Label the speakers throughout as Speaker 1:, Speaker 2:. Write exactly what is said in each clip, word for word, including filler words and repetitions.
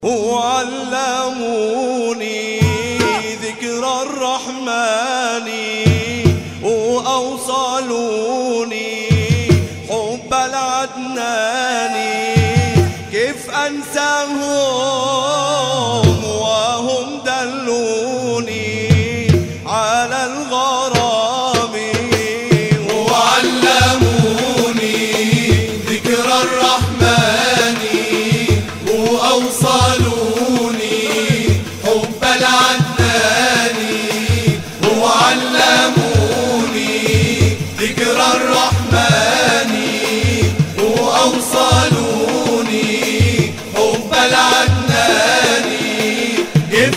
Speaker 1: وعلموني ذكر الرحمن وأوصلوني حب العدنان. كيف أنساهم وهم دلوني على الغرام.
Speaker 2: وعلموني ذكر الرحمن وأوصلوني حب العدنان. وعلموني ذكر الرحمن وأوصلوني حب العدنان. كيف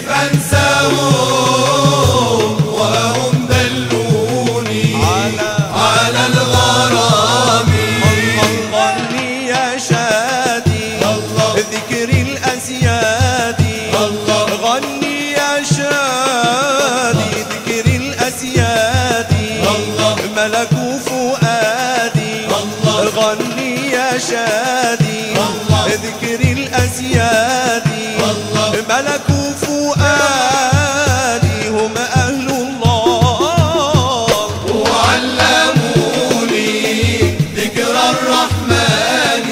Speaker 2: أنساهم وهم دلوني على, على الغرام.
Speaker 1: غني يا شادي ذكر الأسياد. غني يا شادي ذكر الأسياد. ملكوا فؤادي. غني يا شادي ذكر الأسياد. ملكوا فؤادي هم أهل الله.
Speaker 2: وعلموني ذكر الرحمن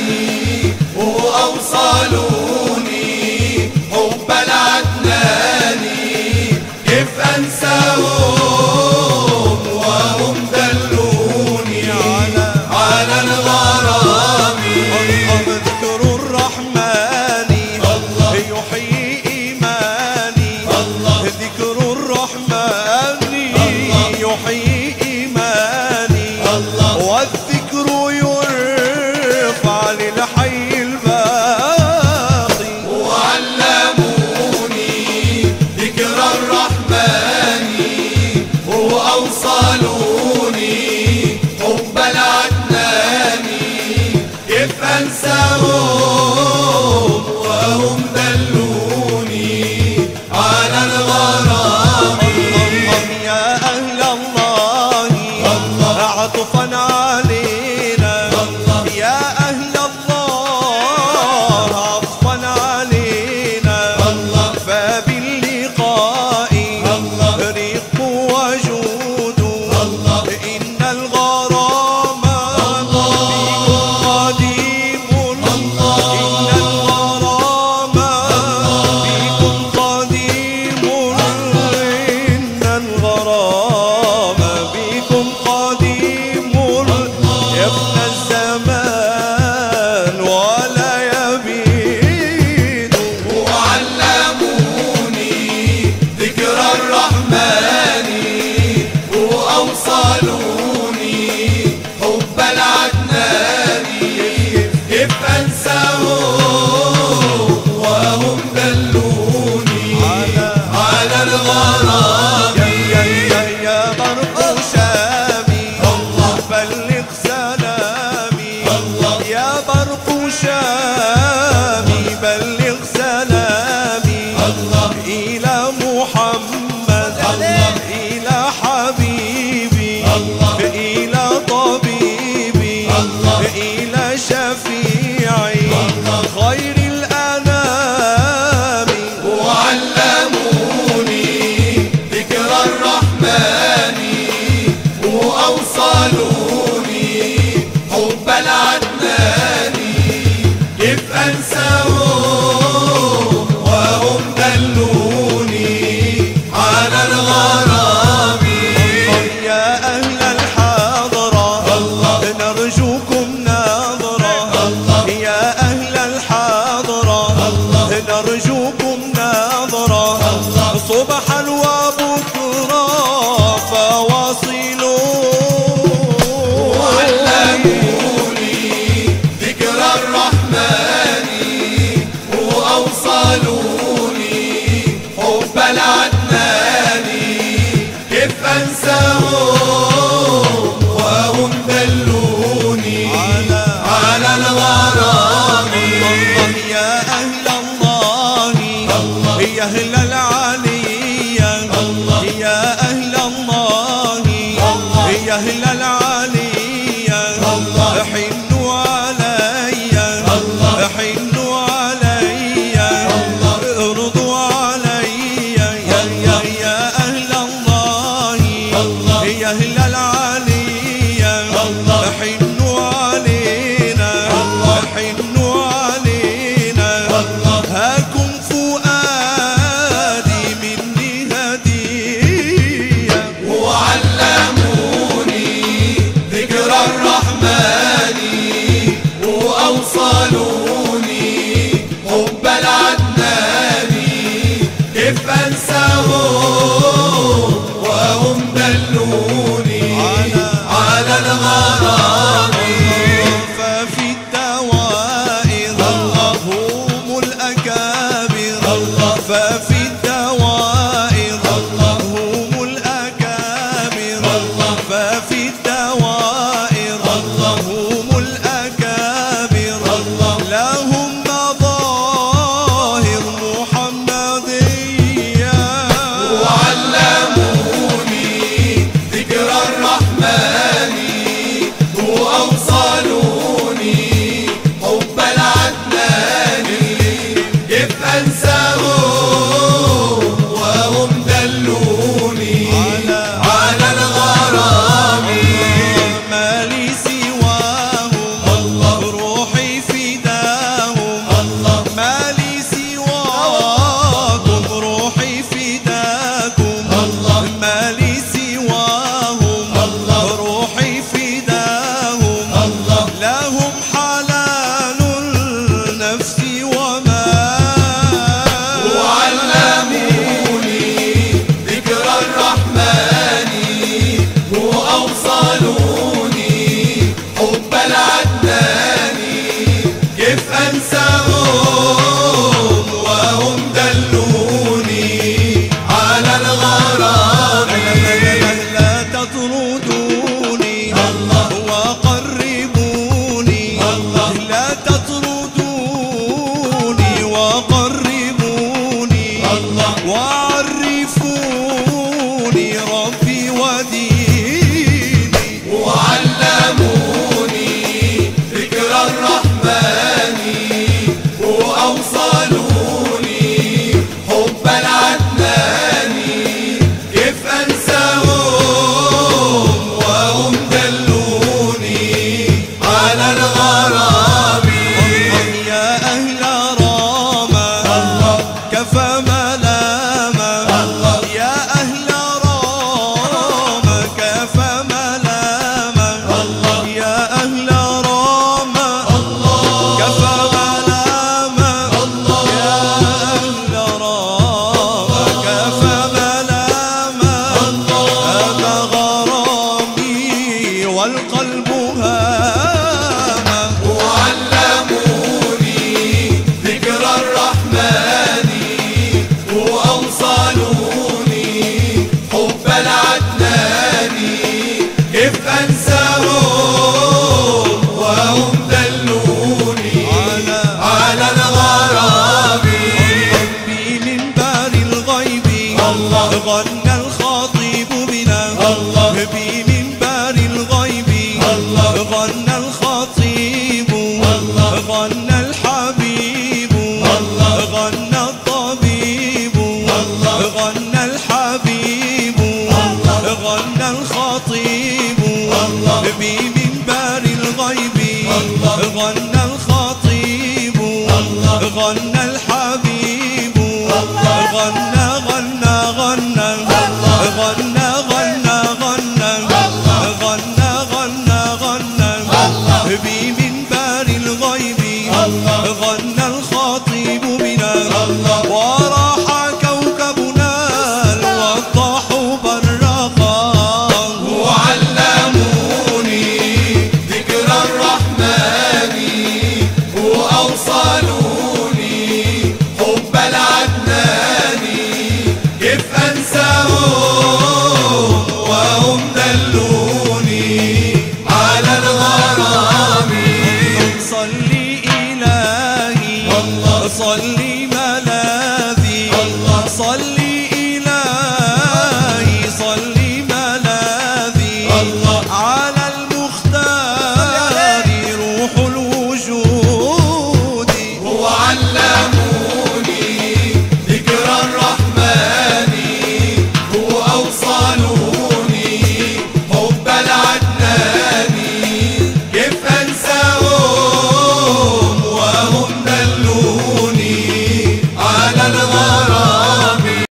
Speaker 2: وأوصلوني حب العدنان. كيف أنساهم وهم دلوني على, على الغرام.
Speaker 1: ذكر الرحمن يحيي إيماني. ذكر الرحمن يحيي إيماني. والذكر يرفع للحي الباقي.
Speaker 2: وعلموني ذكر الرحمن وأوصلوني حب العدنان. كيف أنساهم وهم دلوني على الغرام.
Speaker 1: يا أهل الله عطفا علينا. يا أهل الله عطفا علينا. فباللقاء رق وجود. إن الغرام بكم قديم. إن الغرام بكم قديم. إن الغرام بكم قديم. يفنى الزمان ولا يبيد.
Speaker 2: وعلموني ذكر الرحمن وأوصلوني حب العدنان. كيف أنساهم وهم دلوني على الغرام.
Speaker 1: يا برق شامي بلغ سلامي. يا برق شامي بلغ سلامي. إلى محمد إلى حبيبي. إلى طبيبي إلى شفيعي خير الأنام.
Speaker 2: وعلموني ذكر الرحمن وأوصلوني حب العدنان. كيف أنساهم وهم دلوني على الغرام.
Speaker 1: يا أهل الحضرة نرجوكم نظرة. يا أهل الحضرة نرجوكم نظرة. صبحا وبكرا فواصلوا.
Speaker 2: وعلموني ذكر الرحمن وأوصلوني حب العدنان. كيف أنساهم وهم دلوني على الغرام.
Speaker 1: يا أهل الله يا أهل